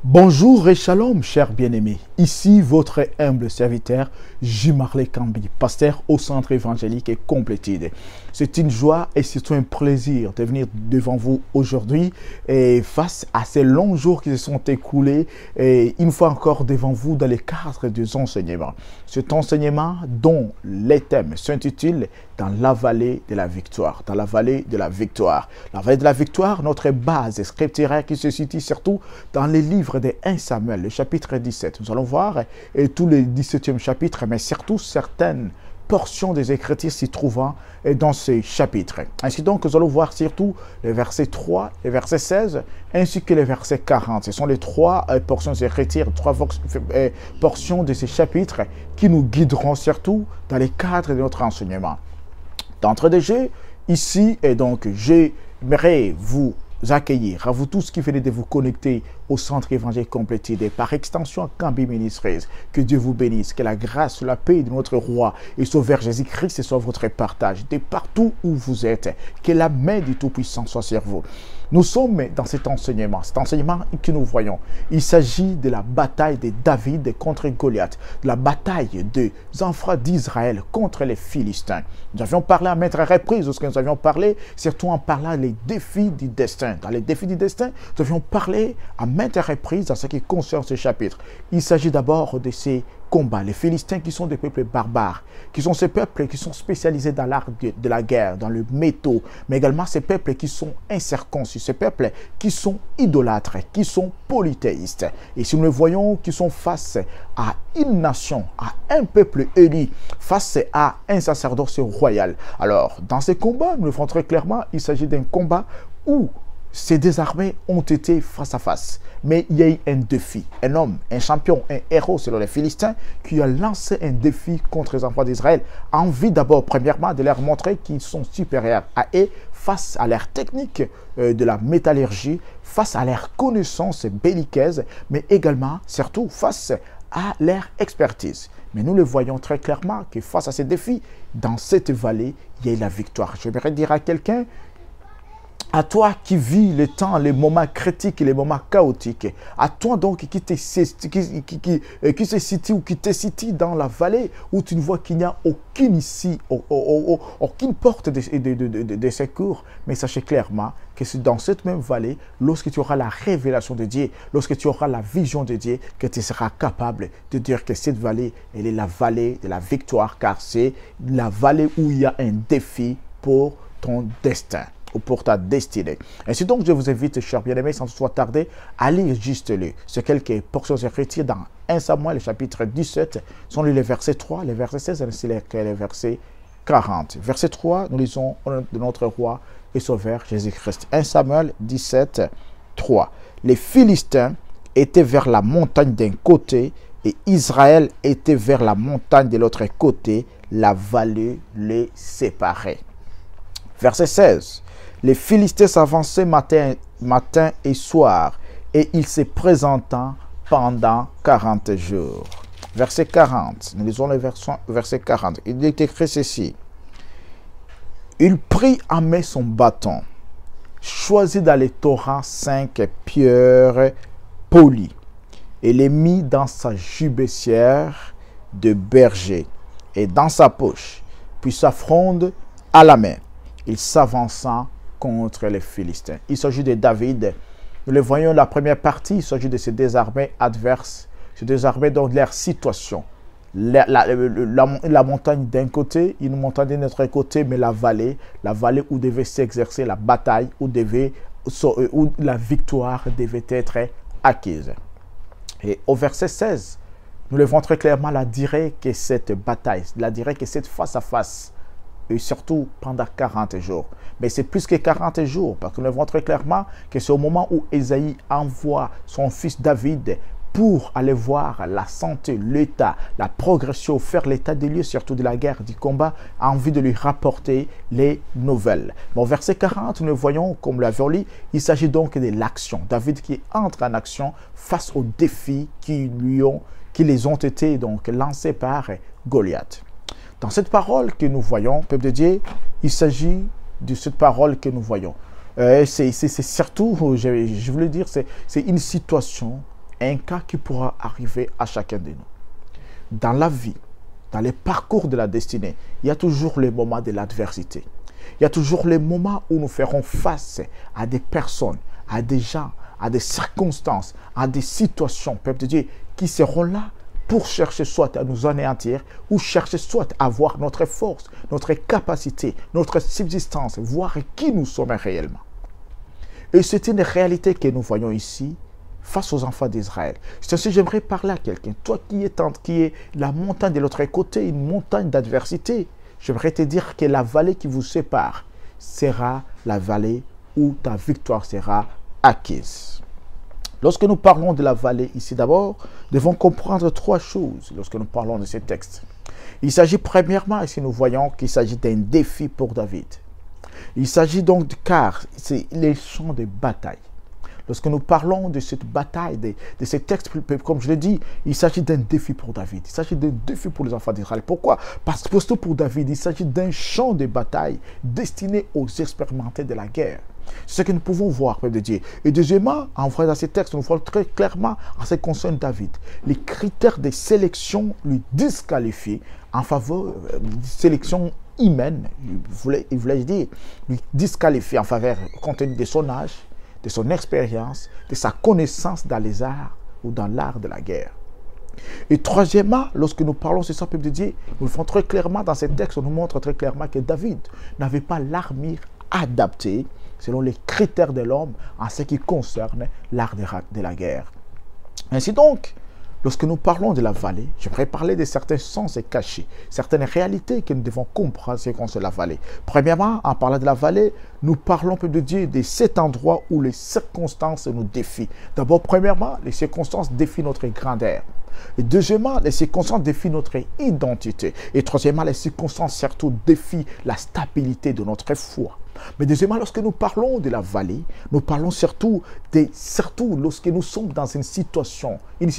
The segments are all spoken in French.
Bonjour et shalom, chers bien-aimés. Ici votre humble serviteur, J. Marley Kambi, pasteur au centre évangélique et Complétide. C'est une joie et surtout un plaisir de venir devant vous aujourd'hui et face à ces longs jours qui se sont écoulés et une fois encore devant vous dans le cadre des enseignements. Cet enseignement dont les thèmes s'intitulent dans la vallée de la victoire. Dans la vallée de la victoire. La vallée de la victoire, notre base scripturaire qui se situe surtout dans les livres de 1 Samuel, le chapitre 17. Nous allons voir tout le 17e chapitre, mais surtout certaines portions des Écritures s'y trouvant dans ces chapitres. Ainsi donc, nous allons voir surtout les versets 3 et verset 16, ainsi que les versets 40. Ce sont les trois portions des Écritures, trois portions de ces chapitres qui nous guideront surtout dans les cadres de notre enseignement. D'entrée de jeu, ici, et donc, j'aimerais vous accueillir, à vous tous qui venez de vous connecter au centre évangélique Complétide et par extension à Kambi Ministries. Que Dieu vous bénisse, que la grâce, la paix de notre roi et sauveur Jésus-Christ soit votre partage de partout où vous êtes. Que la main du Tout-Puissant soit sur vous. Nous sommes dans cet enseignement que nous voyons. Il s'agit de la bataille de David contre Goliath, de la bataille des enfants d'Israël contre les Philistins. Nous avions parlé à maintes reprises lorsque nous avions parlé, surtout en parlant des défis du destin. Dans les défis du destin, nous avions parlé à maintes reprises dans ce qui concerne ce chapitre. Il s'agit d'abord de ces combats, les Philistins qui sont des peuples barbares, qui sont ces peuples qui sont spécialisés dans l'art de la guerre, dans le métaux, mais également ces peuples qui sont incirconcis, ces peuples qui sont idolâtres, qui sont polythéistes. Et si nous le voyons, qui sont face à une nation, à un peuple élu, face à un sacerdoce royal. Alors, dans ces combats, nous le voyons très clairement, il s'agit d'un combat où ces deux armées ont été face à face. Mais il y a eu un défi. Un homme, un champion, un héros selon les Philistins qui a lancé un défi contre les enfants d'Israël. Envie d'abord, premièrement, de leur montrer qu'ils sont supérieurs à eux face à leur technique de la métallurgie, face à leur connaissance belliqueuse, mais également, surtout, face à leur expertise. Mais nous le voyons très clairement que face à ces défis, dans cette vallée, il y a eu la victoire. J'aimerais dire à quelqu'un, à toi qui vis les temps, les moments critiques et les moments chaotiques, à toi donc qui se situe ou qui te situe dans la vallée où tu ne vois qu'il n'y a aucune ici, aucune porte de secours, mais sachez clairement que c'est dans cette même vallée, lorsque tu auras la révélation de Dieu, lorsque tu auras la vision de Dieu, que tu seras capable de dire que cette vallée, elle est la vallée de la victoire, car c'est la vallée où il y a un défi pour ton destin ou pour ta destinée. Ainsi donc, je vous invite, chers bien-aimés, sans toutefois tarder, à lire juste ces quelques portions écrites dans 1 Samuel, le chapitre 17, sont les versets 3, les versets 16 ainsi que les versets 40. Verset 3, nous lisons au nom de notre roi et sauveur Jésus-Christ. 1 Samuel 17, 3. Les Philistins étaient vers la montagne d'un côté et Israël était vers la montagne de l'autre côté. La vallée les séparait. Verset 16. Les Philistins s'avançaient matin et soir, et ils se présentant pendant 40 jours. Verset 40, nous lisons le verset 40. Il est écrit ceci. Il prit à main son bâton, choisit dans les torrents 5 pierres polies, et les mit dans sa gibecière de berger, et dans sa poche, puis sa fronde à la main. Il s'avança contre les Philistins. Il s'agit de David. Nous le voyons la première partie, il s'agit de ces deux armées adverses, ces deux armées dans leur situation. La montagne d'un côté, une montagne de notre côté, mais la vallée où devait s'exercer la bataille, où la victoire devait être acquise. Et au verset 16, nous le voyons très clairement la durée que cette bataille, la durée que cette face à face, et surtout pendant 40 jours. Mais c'est plus que 40 jours, parce que nous voyons très clairement que c'est au moment où Ésaïe envoie son fils David pour aller voir la santé, l'état, la progression, faire l'état des lieux, surtout de la guerre, du combat, a envie de lui rapporter les nouvelles. Bon, verset 40, nous le voyons, comme nous l'avions lu, il s'agit donc de l'action. David qui entre en action face aux défis qui les ont été donc lancés par Goliath. Dans cette parole que nous voyons, peuple de Dieu, il s'agit de cette parole que nous voyons. C'est surtout, je voulais dire, c'est une situation un cas qui pourra arriver à chacun de nous. Dans la vie, dans les parcours de la destinée, il y a toujours les moments de l'adversité. Il y a toujours les moments où nous ferons face à des personnes, à des gens, à des circonstances, à des situations, peuple de Dieu, qui seront là pour chercher soit à nous anéantir ou chercher soit à voir notre force, notre capacité, notre subsistance, voir qui nous sommes réellement. Et c'est une réalité que nous voyons ici face aux enfants d'Israël. C'est ainsi que j'aimerais parler à quelqu'un. Toi qui est la montagne de l'autre côté, une montagne d'adversité, j'aimerais te dire que la vallée qui vous sépare sera la vallée où ta victoire sera acquise. Lorsque nous parlons de la vallée ici d'abord, nous devons comprendre trois choses lorsque nous parlons de ces textes. Il s'agit premièrement, ici nous voyons qu'il s'agit d'un défi pour David. Il s'agit donc, car c'est les champs de bataille. Lorsque nous parlons de cette bataille, de ces textes, comme je l'ai dit, il s'agit d'un défi pour David. Il s'agit d'un défi pour les enfants d'Israël. Pourquoi? Parce que pour David, il s'agit d'un champ de bataille destiné aux expérimentés de la guerre. C'est ce que nous pouvons voir, peuple de Dieu. Et deuxièmement, en voyant dans ces textes, nous voyons très clairement en ce qui concerne David. Les critères de sélection lui disqualifient en faveur de sélection humaine, il voulait dire, lui disqualifier en faveur, compte tenu de son âge, de son expérience, de sa connaissance dans les arts ou dans l'art de la guerre. Et troisièmement, lorsque nous parlons de ça, peuple de Dieu, nous le faisons très clairement dans ces textes, on nous montre très clairement que David n'avait pas l'armure adaptée selon les critères de l'homme en ce qui concerne l'art de la guerre. Ainsi donc, lorsque nous parlons de la vallée, j'aimerais parler de certains sens cachés, certaines réalités que nous devons comprendre ce qui concerne la vallée. Premièrement, en parlant de la vallée, nous parlons, peuple de Dieu, de cet endroit où les circonstances nous défient. D'abord, premièrement, les circonstances défient notre grandeur. Et deuxièmement, les circonstances défient notre identité. Et troisièmement, les circonstances surtout défient la stabilité de notre foi. Mais deuxièmement, lorsque nous parlons de la vallée, nous parlons surtout lorsque nous sommes dans une situation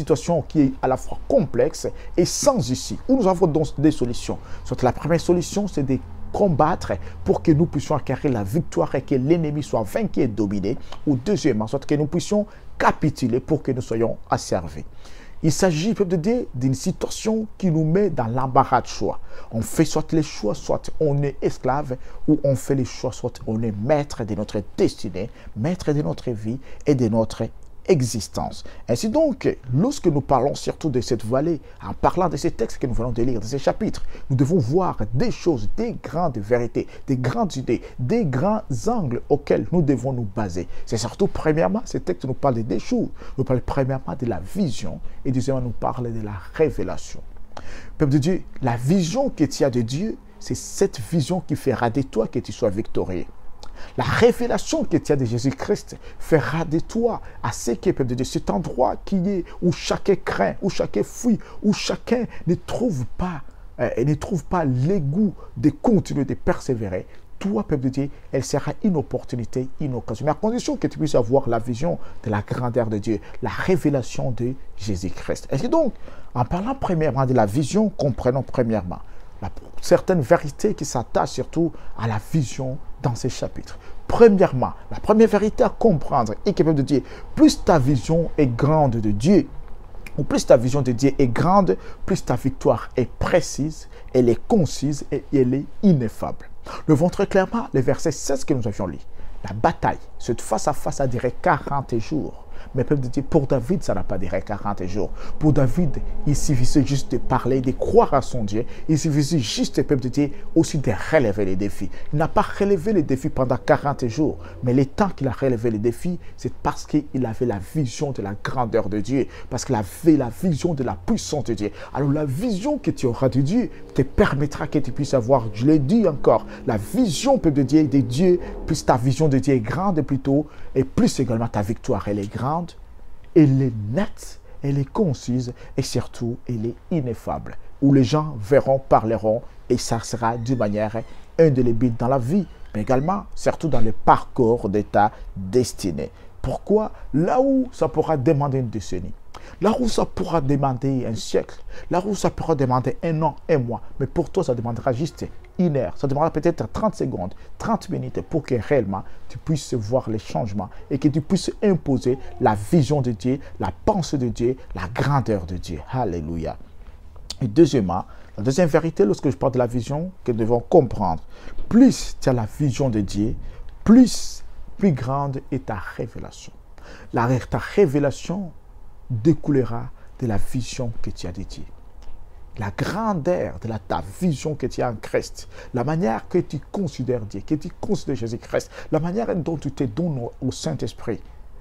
qui est à la fois complexe et sans issue, où nous avons donc des solutions. Soit la première solution, c'est de combattre pour que nous puissions acquérir la victoire et que l'ennemi soit vaincu et dominé. Ou deuxièmement, soit que nous puissions capituler pour que nous soyons asservis. Il s'agit, peuple de Dieu, d'une situation qui nous met dans l'embarras de choix. On fait soit les choix, soit on est esclave, ou on fait les choix, soit on est maître de notre destinée, maître de notre vie et de notre existence. Ainsi donc, lorsque nous parlons surtout de cette vallée, en parlant de ces textes que nous venons de lire, de ces chapitres, nous devons voir des choses, des grandes vérités, des grandes idées, des grands angles auxquels nous devons nous baser. C'est surtout, premièrement, ces textes nous parlent des choses. Nous parlent premièrement de la vision et deuxièmement, nous parlent de la révélation. Peuple de Dieu, la vision que tu as de Dieu, c'est cette vision qui fera de toi que tu sois victorieux. La révélation que tu as de Jésus-Christ fera de toi à ce qui est, peuple de Dieu, cet endroit qui est où chacun craint, où chacun fuit, où chacun ne trouve pas le goût de continuer de persévérer. Toi, peuple de Dieu, elle sera une opportunité, une occasion. Mais à condition que tu puisses avoir la vision de la grandeur de Dieu, la révélation de Jésus-Christ. Et donc, en parlant premièrement de la vision, comprenons premièrement certaines vérités qui s'attachent surtout à la vision dans ces chapitres. Premièrement, la première vérité à comprendre est capable de dire, plus ta vision est grande de Dieu, ou plus ta vision de Dieu est grande, plus ta victoire est précise, elle est concise et elle est ineffable. Nous voyons très clairement le verset 16 que nous avions lu. La bataille, ce face-à-face a duré 40 jours. Mais peuple de Dieu, pour David, ça n'a pas duré 40 jours. Pour David, il suffisait juste de parler, de croire à son Dieu. Il suffisait juste, peuple de Dieu, aussi de relever les défis. Il n'a pas relevé les défis pendant 40 jours. Mais le temps qu'il a relevé les défis, c'est parce qu'il avait la vision de la grandeur de Dieu. Parce qu'il avait la vision de la puissance de Dieu. Alors la vision que tu auras de Dieu te permettra que tu puisses avoir, je l'ai dit encore, la vision, peuple de Dieu, plus ta vision de Dieu est grande plutôt, et plus également ta victoire, elle est grande. Elle est nette, elle est concise et surtout, elle est ineffable. Où les gens verront, parleront et ça sera d'une manière indélébile dans la vie, mais également, surtout dans le parcours de ta destinée. Pourquoi? Là où ça pourra demander une décennie, Là où ça pourra demander un siècle, là où ça pourra demander un an, un mois, mais pour toi, ça demandera juste une heure. Ça demandera peut-être 30 secondes, 30 minutes pour que réellement tu puisses voir les changements et que tu puisses imposer la vision de Dieu, la pensée de Dieu, la grandeur de Dieu. Alléluia. Et deuxièmement, la deuxième vérité, lorsque je parle de la vision, que nous devons comprendre, plus tu as la vision de Dieu, plus grande est ta révélation. Ta révélation découlera de la vision que tu as de Dieu. La grandeur de ta vision que tu as en Christ, la manière que tu considères Dieu, que tu considères Jésus-Christ, la manière dont tu te donnes au Saint-Esprit,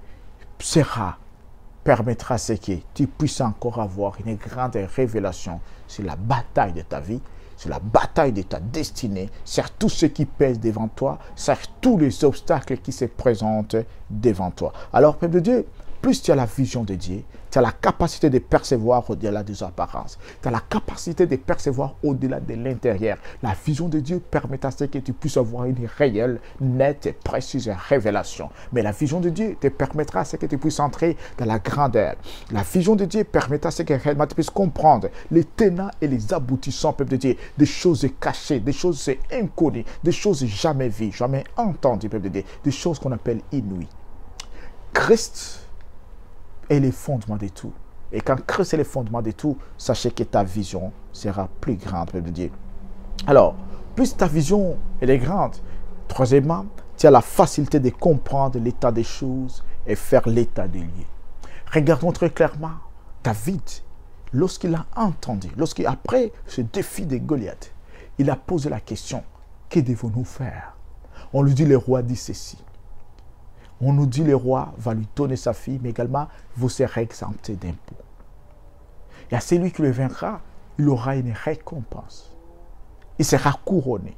permettra ce que tu puisses encore avoir une grande révélation sur la bataille de ta vie, sur la bataille de ta destinée, sur tout ce qui pèse devant toi, sur tous les obstacles qui se présentent devant toi. Alors, peuple de Dieu, plus tu as la vision de Dieu, tu as la capacité de percevoir au-delà des apparences. Tu as la capacité de percevoir au-delà de l'intérieur. La vision de Dieu permet à ce que tu puisses avoir une réelle, nette et précise révélation. Mais la vision de Dieu te permettra à ce que tu puisses entrer dans la grandeur. La vision de Dieu permettra à ce que réellement tu puisses comprendre les tenants et les aboutissants, peuple de Dieu, des choses cachées, des choses inconnues, des choses jamais vues, jamais entendues, peuple de Dieu, des choses qu'on appelle inouïes. Christ est le fondement de tout. Et quand Christ est le fondement de tout, sachez que ta vision sera plus grande, peuple de Dieu. Alors, plus ta vision elle est grande, troisièmement, tu as la facilité de comprendre l'état des choses et faire l'état des lieux. Regardons très clairement David, lorsqu'il a entendu, lorsqu'après ce défi de Goliath, il a posé la question, que devons-nous faire? On lui dit, le roi dit ceci. On nous dit le roi va lui donner sa fille, mais également vous serez exemptés d'impôts. Et à celui qui le vaincra, il aura une récompense. Il sera couronné.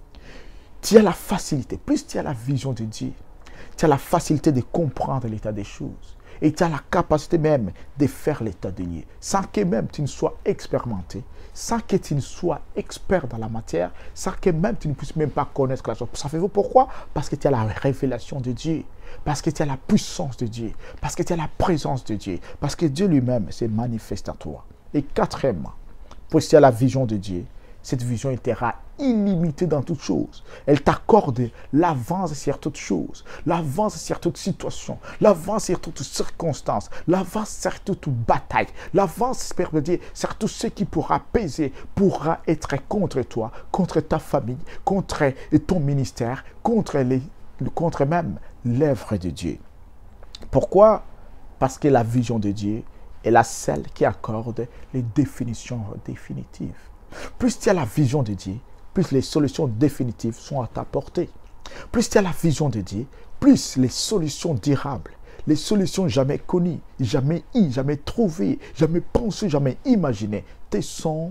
Tu as la facilité, plus tu as la vision de Dieu, tu as la facilité de comprendre l'état des choses. Et tu as la capacité même de faire l'état des lieux, sans que même tu ne sois expérimenté, sans que tu ne sois expert dans la matière, sans que même tu ne puisses même pas connaître la chose. Savez-vous pourquoi? Parce que tu as la révélation de Dieu, parce que tu as la puissance de Dieu, parce que tu as la présence de Dieu, parce que Dieu lui-même se manifeste à toi. Et quatrièmement, puisque tu as la vision de Dieu, cette vision sera illimitée dans toutes choses. Elle t'accorde l'avance sur toutes choses, l'avance sur toute situation, l'avance sur toutes circonstances, l'avance sur toute bataille, l'avance sur tout ce qui pourra peser, pourra être contre toi, contre ta famille, contre ton ministère, contre même l'œuvre de Dieu. Pourquoi? Parce que la vision de Dieu est la celle qui accorde les définitions définitives. Plus tu as la vision de Dieu, plus les solutions définitives sont à ta portée. Plus tu as la vision de Dieu, plus les solutions durables, les solutions jamais connues, jamais trouvées, jamais pensées, jamais imaginées, sont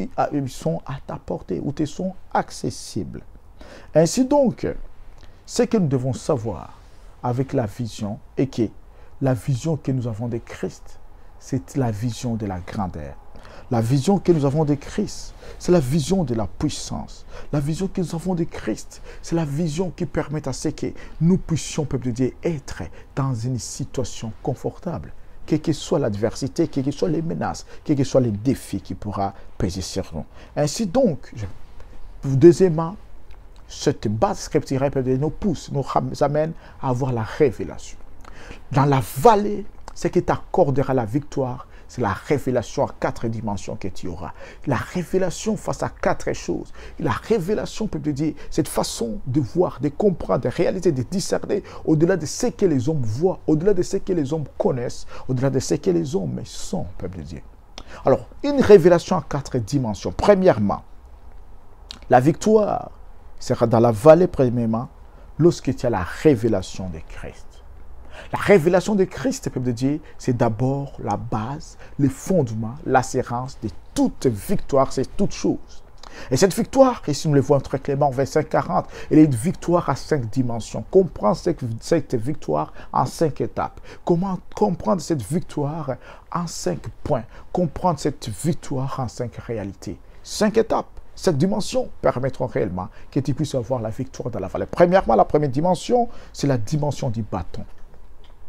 à ta portée ou te sont accessibles. Ainsi donc, ce que nous devons savoir avec la vision est que la vision que nous avons de Christ, c'est la vision de la grandeur. La vision que nous avons de Christ, c'est la vision de la puissance. La vision que nous avons de Christ, c'est la vision qui permet à ce que nous puissions, peuple de Dieu, être dans une situation confortable. Quelle que soit l'adversité, quelles que soient les menaces, quels que soient les défis qui pourra peser sur nous. Ainsi donc, deuxièmement, cette base scripturelle nous pousse, nous amène à avoir la révélation. Dans la vallée, ce qui t'accordera la victoire, c'est la révélation à 4 dimensions que tu auras. La révélation face à 4 choses. La révélation, peut te dire, cette façon de voir, de comprendre, de réaliser, de discerner au-delà de ce que les hommes voient, au-delà de ce que les hommes connaissent, au-delà de ce que les hommes sont, peuple de Dieu. Alors, une révélation à 4 dimensions. Premièrement, la victoire sera dans la vallée, premièrement, lorsque tu as la révélation de Christ. La révélation de Christ, peuple de Dieu, c'est d'abord la base, le fondement, l'assurance de toute victoire, c'est toute chose. Et cette victoire, ici nous le voyons très clairement, verset 40, elle est une victoire à 5 dimensions. Comprendre cette victoire en 5 étapes. Comment comprendre cette victoire en 5 points? Comprendre cette victoire en 5 réalités. 5 étapes. Cette dimension permettra réellement que tu puisses avoir la victoire dans la vallée. Premièrement, la première dimension, c'est la dimension du bâton.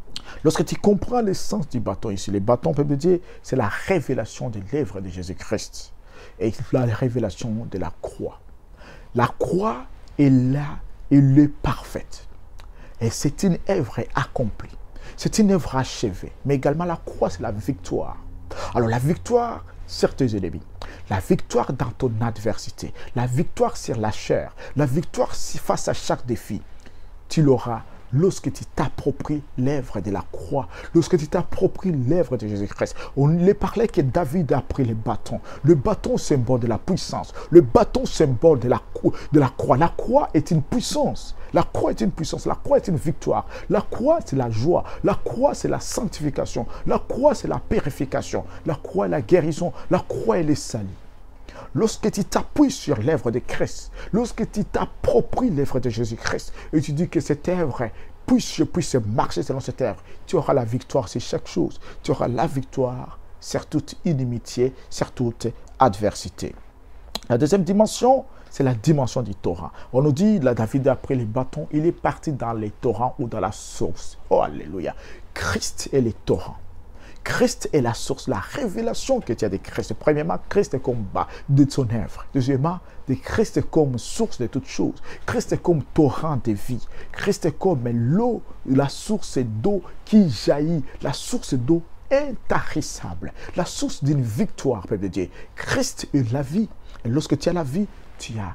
Lorsque tu comprends l'essence du bâton ici, le bâton, peuple de Dieu, c'est la révélation de l'œuvre de Jésus-Christ et la révélation de la croix. La croix est là, elle est parfaite. Et c'est une œuvre accomplie. C'est une œuvre achevée. Mais également la croix, c'est la victoire. Alors la victoire sur tes ennemis, la victoire dans ton adversité, la victoire sur la chair, la victoire face à chaque défi, tu l'auras lorsque tu t'appropries l'œuvre de la croix, lorsque tu t'appropries l'œuvre de Jésus-Christ. On lui parlait que David a pris le bâton. Le bâton, symbole de la puissance. Le bâton, symbole de la croix. La croix est une puissance. La croix est une puissance. La croix est une victoire. La croix, c'est la joie. La croix, c'est la sanctification. La croix, c'est la purification. La croix est la guérison. La croix est le salut. Lorsque tu t'appuies sur l'œuvre de Christ, lorsque tu t'appropries l'œuvre de Jésus-Christ, et tu dis que cette œuvre, je puisse marcher selon cette œuvre, tu auras la victoire sur chaque chose. Tu auras la victoire sur toute inimitié, sur toute adversité. La deuxième dimension, c'est la dimension du torrent. On nous dit, là, David a pris les bâtons, il est parti dans les torrents ou dans la source. Oh, alléluia. Christ est le torrent. Christ est la source, la révélation que tu as de Christ. Premièrement, Christ est comme bas de son œuvre. Deuxièmement, de Christ est comme source de toutes choses. Christ est comme torrent de vie. Christ est comme l'eau, la source d'eau qui jaillit, la source d'eau intarissable, la source d'une victoire, peuple de Dieu. Christ est la vie. Et lorsque tu as la vie, tu as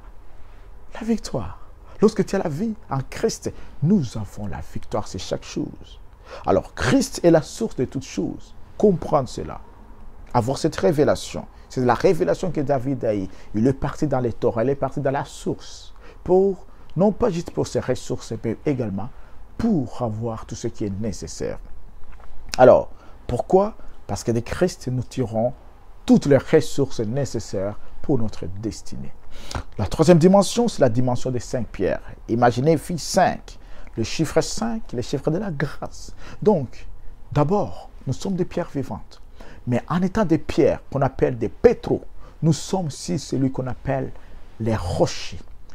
la victoire. Lorsque tu as la vie en Christ, nous avons la victoire, c'est chaque chose. Alors, Christ est la source de toutes choses. Comprendre cela. Avoir cette révélation. C'est la révélation que David a eue. Il est parti dans les torrents, il est parti dans la source. Pour, non pas juste pour ses ressources, mais également pour avoir tout ce qui est nécessaire. Alors, pourquoi? Parce que de Christ, nous tirons toutes les ressources nécessaires pour notre destinée. La troisième dimension, c'est la dimension des 5 pierres. Imaginez, fille 5. Le chiffre 5, le chiffre de la grâce. Donc, d'abord, nous sommes des pierres vivantes. Mais en étant des pierres qu'on appelle des pétros, nous sommes aussi celui qu'on appelle les rochers,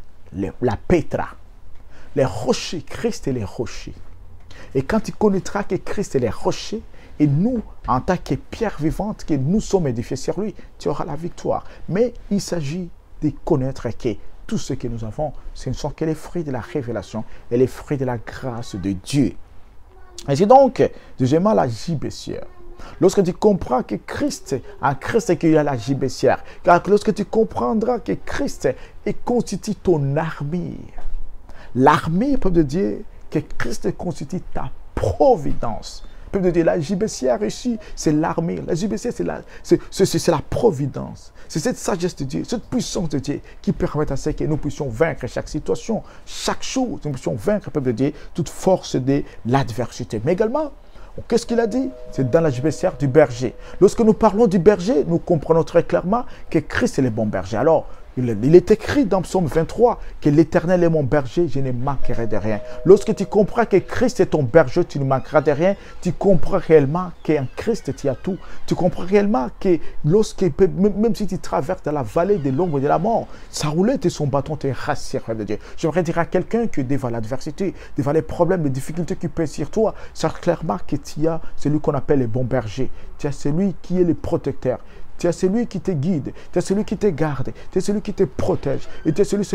la pétra. Les rochers, Christ est les rochers. Et quand tu connaîtras que Christ est les rochers, et nous, en tant que pierres vivantes, que nous sommes édifiés sur lui, tu auras la victoire. Mais il s'agit de connaître que tout ce que nous avons, ce ne sont que les fruits de la révélation et les fruits de la grâce de Dieu. Et c'est donc, deuxièmement, la gibecière. Lorsque tu comprends que Christ, en Christ, qu'il y a la gibecière, car lorsque tu comprendras que Christ constitue ton armure, l'armure, peuple de Dieu, que Christ constitue ta providence. Peuple de Dieu, la gibecière ici, c'est l'armure. La gibecière, c'est la providence. C'est cette sagesse de Dieu, cette puissance de Dieu qui permet à ce que nous puissions vaincre chaque situation, chaque chose. Nous puissions vaincre, peuple de Dieu, toute force de l'adversité. Mais également, qu'est-ce qu'il a dit? C'est dans la gibecière du berger. Lorsque nous parlons du berger, nous comprenons très clairement que Christ est le bon berger. Alors, il est écrit dans Psaume 23 que l'Éternel est mon berger, je ne manquerai de rien. Lorsque tu comprends que Christ est ton berger, tu ne manqueras de rien. Tu comprends réellement qu'en Christ, tu as tout. Tu comprends réellement que même si tu traverses dans la vallée de l'ombre de la mort, sa roulette et son bâton te rassurent de Dieu. J'aimerais dire à quelqu'un que devant l'adversité, devant les problèmes, les difficultés qui pèsent sur toi, sache clairement que tu as celui qu'on appelle le bon berger. Tu as celui qui est le protecteur. Tu es celui qui te guide, tu es celui qui te garde, tu es celui qui te protège. Et tu es celui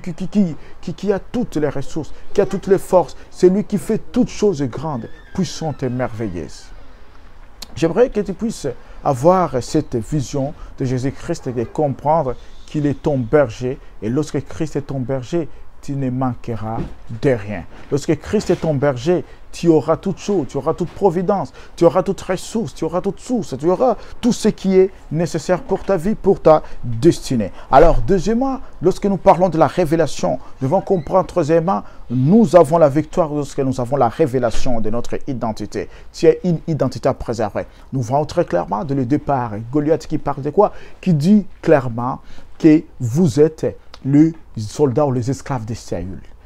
qui a toutes les ressources, qui a toutes les forces. Celui qui fait toutes choses grandes, puissantes et merveilleuses. J'aimerais que tu puisses avoir cette vision de Jésus-Christ et de comprendre qu'il est ton berger. Et lorsque Christ est ton berger, tu ne manqueras de rien. Lorsque Christ est ton berger, tu auras toute chose, tu auras toute providence, tu auras toute ressource, tu auras toute source, tu auras tout ce qui est nécessaire pour ta vie, pour ta destinée. Alors, deuxièmement, lorsque nous parlons de la révélation, nous devons comprendre, troisièmement, nous avons la victoire lorsque nous avons la révélation de notre identité. Tu as une identité à préserver. Nous voyons très clairement dès le départ, Goliath qui parle de quoi? Qui dit clairement que vous êtes les soldats ou les esclaves de Saül.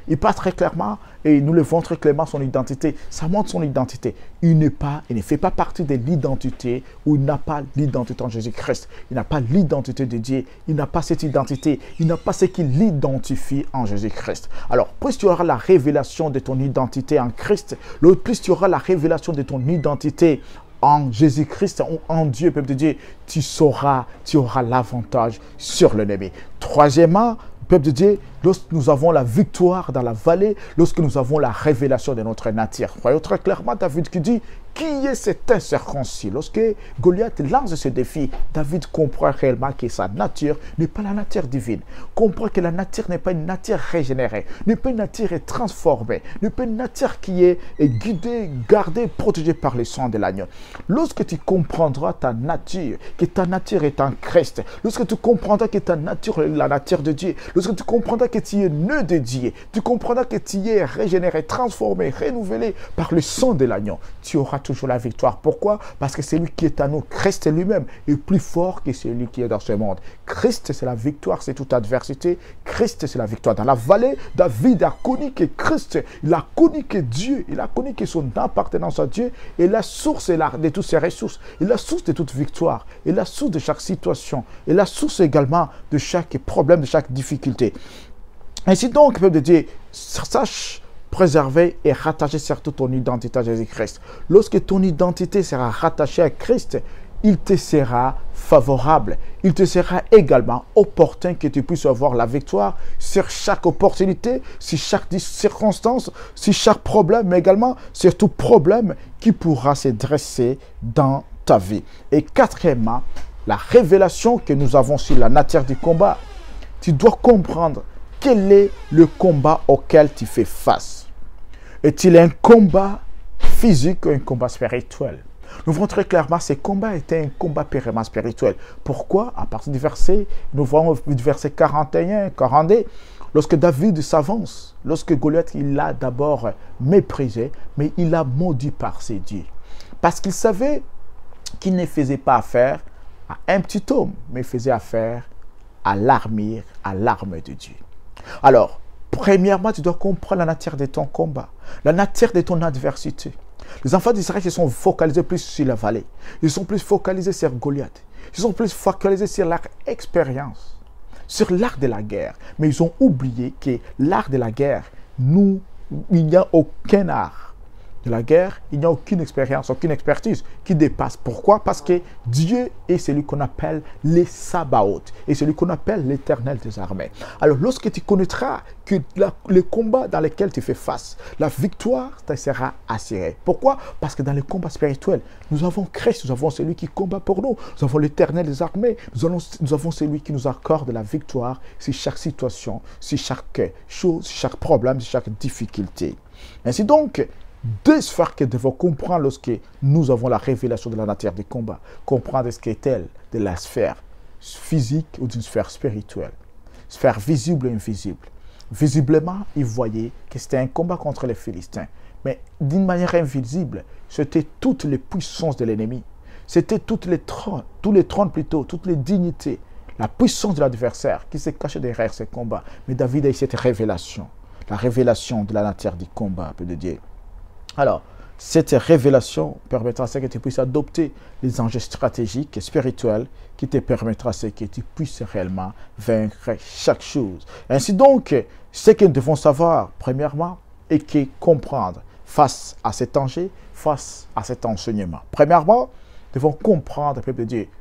Il parle très clairement et il nous le montre très clairement son identité. Ça montre son identité. Il ne fait pas partie de l'identité où il n'a pas l'identité en Jésus-Christ. Il n'a pas l'identité de Dieu. Il n'a pas cette identité. Il n'a pas ce qui l'identifie en Jésus-Christ. Alors, plus tu auras la révélation de ton identité en Christ, plus tu auras la révélation de ton identité en Jésus-Christ ou en Dieu, peuple de Dieu, tu auras l'avantage sur l'ennemi. Troisièmement, peuple de Dieu, lorsque nous avons la victoire dans la vallée, lorsque nous avons la révélation de notre nature. Voyons très clairement David qui dit, qui est cet incirconcis? Lorsque Goliath lance ce défi, David comprend réellement que sa nature n'est pas la nature divine. Comprend que la nature n'est pas une nature régénérée, n'est pas une nature transformée, n'est pas une nature qui est guidée, gardée, protégée par le sang de l'agneau. Lorsque tu comprendras ta nature, que ta nature est en Christ, lorsque tu comprendras que ta nature est la nature de Dieu, lorsque tu comprendras que tu es né de Dieu, tu comprendras que tu es régénéré, transformé, renouvelé par le sang de l'agneau, tu auras toujours la victoire. Pourquoi? Parce que celui qui est à nous, Christ lui-même, est plus fort que celui qui est dans ce monde. Christ, c'est la victoire, c'est toute adversité. Christ, c'est la victoire. Dans la vallée, David a connu que Christ, il a connu que Dieu, il a connu que son appartenance à Dieu est la source de toutes ses ressources, est la source de toute victoire, est la source de chaque situation, est la source également de chaque problème, de chaque difficulté. Ainsi donc, peuple de Dieu, sache préserver et rattacher surtout ton identité à Jésus-Christ. Lorsque ton identité sera rattachée à Christ, il te sera favorable. Il te sera également opportun que tu puisses avoir la victoire sur chaque opportunité, sur chaque circonstance, sur chaque problème, mais également sur tout problème qui pourra se dresser dans ta vie. Et quatrièmement, la révélation que nous avons sur la nature du combat. Tu dois comprendre quel est le combat auquel tu fais face. Est-il un combat physique ou un combat spirituel? Nous voyons très clairement que ce combat était un combat purement spirituel. Pourquoi? À partir du verset, nous voyons du verset 41, 42, lorsque David s'avance, lorsque Goliath, il l'a d'abord méprisé, mais il l'a maudit par ses dieux. Parce qu'il savait qu'il ne faisait pas affaire à un petit homme, mais il faisait affaire à l'armure, à l'arme de Dieu. Alors, premièrement, tu dois comprendre la nature de ton combat, la nature de ton adversité. Les enfants d'Israël se sont focalisés plus sur la vallée. Ils sont plus focalisés sur Goliath. Ils sont plus focalisés sur leur expérience, sur l'art de la guerre. Mais ils ont oublié que l'art de la guerre, il n'y a aucun art de la guerre, il n'y a aucune expérience, aucune expertise qui dépasse. Pourquoi? Parce que Dieu est celui qu'on appelle les Sabaoth et celui qu'on appelle l'Éternel des armées. Alors, lorsque tu connaîtras que le combat dans lequel tu fais face, la victoire te sera assurée. Pourquoi? Parce que dans le combat spirituel, nous avons Christ, nous avons celui qui combat pour nous, nous avons l'Éternel des armées, nous avons celui qui nous accorde la victoire sur chaque situation, sur chaque chose, sur chaque problème, sur chaque difficulté. Ainsi donc, deux sphères que nous devons comprendre lorsque nous avons la révélation de la nature du combat. Comprendre ce qu'est-elle de la sphère physique ou d'une sphère spirituelle. Sphère visible et invisible. Visiblement, ils voyaient que c'était un combat contre les Philistins. Mais d'une manière invisible, c'était toutes les puissances de l'ennemi. C'était tous les trônes plutôt, toutes les dignités, la puissance de l'adversaire qui se cachait derrière ces combats. Mais David a eu cette révélation, la révélation de la nature du combat, peu de Dieu. Alors, cette révélation permettra à ce que tu puisses adopter les enjeux stratégiques et spirituels qui te permettra à ce que tu puisses réellement vaincre chaque chose. Ainsi donc, ce que nous devons savoir, premièrement, est que comprendre face à cet enjeu, face à cet enseignement. Premièrement, nous devons comprendre, peuple de Dieu,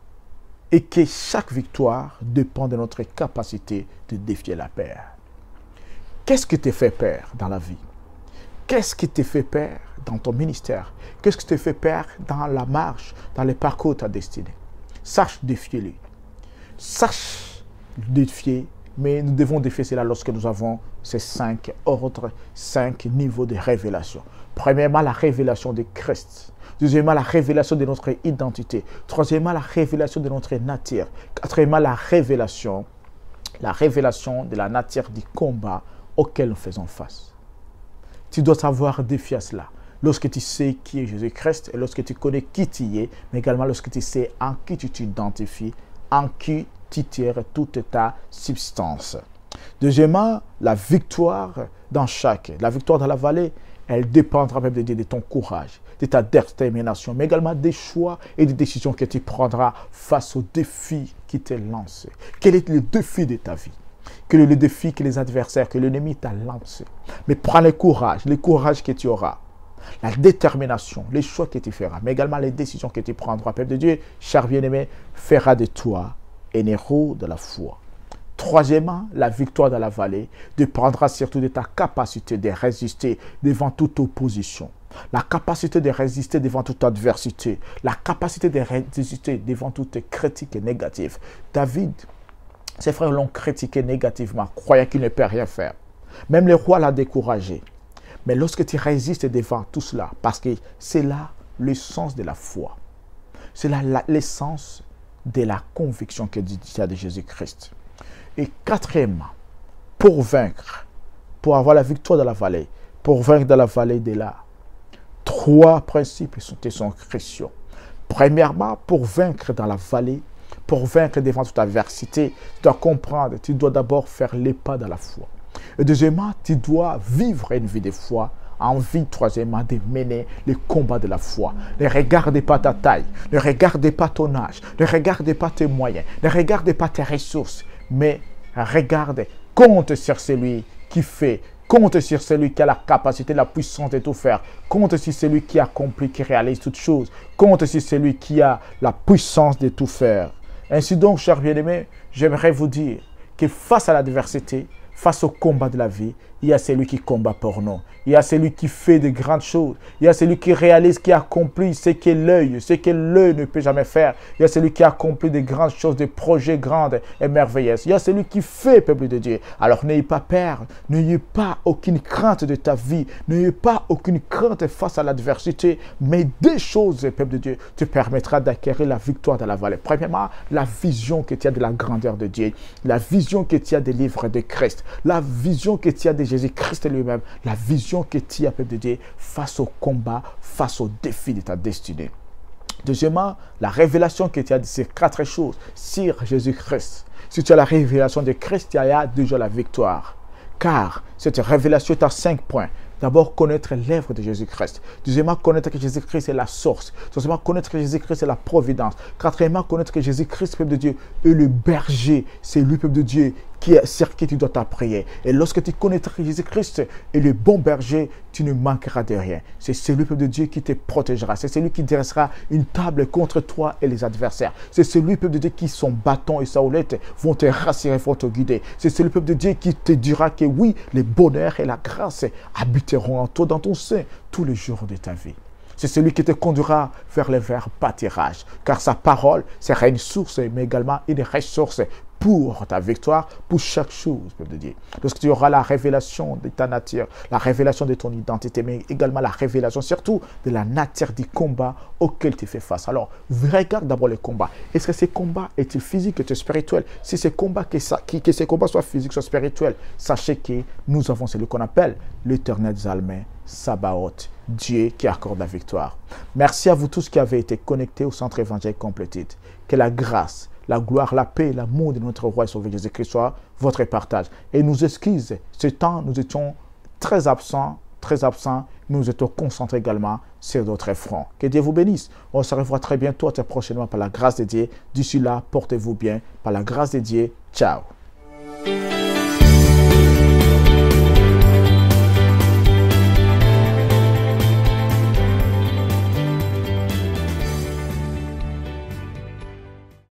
et que chaque victoire dépend de notre capacité de défier la peur. Qu'est-ce qui te fait peur dans la vie? Qu'est-ce qui te fait peur dans ton ministère? Qu'est-ce qui te fait peur dans la marche, dans le parcours de ta destinée? Sache défier-les. Sache défier, mais nous devons défier cela lorsque nous avons ces 5 ordres, 5 niveaux de révélation. Premièrement, la révélation de Christ. Deuxièmement, la révélation de notre identité. Troisièmement, la révélation de notre nature. Quatrièmement, la révélation de la nature du combat auquel nous faisons face. Tu dois savoir défier cela. Lorsque tu sais qui est Jésus-Christ et lorsque tu connais qui tu es, mais également lorsque tu sais en qui tu t'identifies, en qui tu tires toute ta substance. Deuxièmement, la victoire la victoire dans la vallée, elle dépendra même de ton courage, de ta détermination, mais également des choix et des décisions que tu prendras face aux défis qui te lancent. Quel est le défi de ta vie? Quel est le défi que les adversaires, que l'ennemi t'a lancé? Mais prends le courage que tu auras, la détermination, les choix que tu feras, mais également les décisions que tu prendras. Peuple de Dieu, cher bien-aimé, fera de toi un héros de la foi. Troisièmement, la victoire dans la vallée dépendra surtout de ta capacité de résister devant toute opposition. La capacité de résister devant toute adversité. La capacité de résister devant toute critique négative. David, ses frères l'ont critiqué négativement, croyant qu'il ne peut rien faire. Même le roi l'a découragé. Mais lorsque tu résistes devant tout cela, parce que c'est là l'essence de la foi. C'est là l'essence de la conviction que tu as de Jésus-Christ. Et quatrièmement, pour vaincre, pour avoir la victoire dans la vallée, pour vaincre dans la vallée de là, trois principes sont cruciaux. Premièrement, pour vaincre dans la vallée, pour vaincre devant toute adversité, tu dois comprendre, tu dois d'abord faire les pas dans la foi. Et deuxièmement, tu dois vivre une vie de foi. Envie, troisièmement, de mener les combats de la foi. Ne regardez pas ta taille, ne regardez pas ton âge, ne regardez pas tes moyens, ne regardez pas tes ressources, mais regarde, compte sur celui qui fait, compte sur celui qui a la capacité, la puissance de tout faire, compte sur celui qui accomplit, qui réalise toutes choses, compte sur celui qui a la puissance de tout faire. Ainsi donc, chers bien-aimés, j'aimerais vous dire que face à l'adversité, face au combat de la vie, il y a celui qui combat pour nous. Il y a celui qui fait de grandes choses. Il y a celui qui réalise, qui accomplit ce que l'œil ne peut jamais faire. Il y a celui qui accomplit de grandes choses, des projets grands et merveilleux. Il y a celui qui fait, peuple de Dieu. Alors n'ayez pas peur, n'ayez pas aucune crainte de ta vie, n'ayez pas aucune crainte face à l'adversité, mais des choses, peuple de Dieu, te permettra d'acquérir la victoire dans la vallée. Premièrement, la vision que tu as de la grandeur de Dieu, la vision que tu as des livres de Christ, la vision que tu as de Jésus-Christ lui-même, la vision que tu as, peuple de Dieu, face au combat, face aux défis de ta destinée. Deuxièmement, la révélation que tu as de ces quatre choses sur Jésus-Christ. Si tu as la révélation de Christ, tu as déjà la victoire. Car cette révélation est à 5 points. D'abord, connaître l'œuvre de Jésus-Christ. Deuxièmement, connaître que Jésus-Christ est la source. Troisièmement, connaître que Jésus-Christ est la providence. Quatrièmement, connaître que Jésus-Christ, peuple de Dieu, est le berger. C'est lui, peuple de Dieu, sur qui tu dois t'appuyer. Et lorsque tu connaîtras que Jésus-Christ est le bon berger, tu ne manqueras de rien. C'est celui, peuple de Dieu, qui te protégera. C'est celui qui dressera une table contre toi et les adversaires. C'est celui, peuple de Dieu, qui son bâton et sa houlette vont te rassurer, vont te guider. C'est celui, peuple de Dieu, qui te dira que oui, le bonheur et la grâce habiteront en toi, dans ton sein, tous les jours de ta vie. C'est celui qui te conduira vers le vers pâturage, car sa parole sera une source, mais également une ressource pour ta victoire, pour chaque chose, peuple de Dieu. Lorsque tu auras la révélation de ta nature, la révélation de ton identité, mais également la révélation surtout de la nature du combat auquel tu fais face. Alors, regarde d'abord le combat. Est-ce que ce combat est-il physique, est-il spirituel? Si ce combat, que ce combat soit physique, soit spirituel, sachez que nous avons celui qu'on appelle l'Éternel des armées, Sabaoth, Dieu qui accorde la victoire. Merci à vous tous qui avez été connectés au Centre évangélique Completed. Que la grâce, la gloire, la paix, l'amour de notre roi et sauveur Jésus-Christ soit votre partage. Et nous excuse, ce temps, nous étions très absents, nous étions concentrés également sur d'autres fronts. Que Dieu vous bénisse. On se revoit très bientôt, très prochainement par la grâce de Dieu. D'ici là, portez-vous bien. Par la grâce de Dieu, ciao.